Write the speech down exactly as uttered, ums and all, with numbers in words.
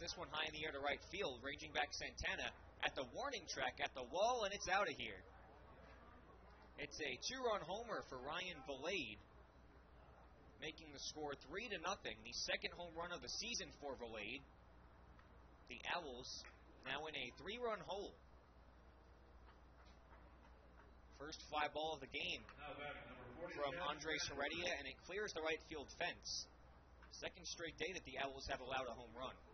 this one high in the air to right field. Ranging back Santana at the warning track, at the wall, and it's out of here. It's a two-run homer for Ryan Vilade, making the score three to nothing. The second home run of the season for Vilade. The Owls now in a three-run hole. First fly ball of the game from Andres Heredia, and it clears the right field fence. Second straight day that the Owls have allowed a home run.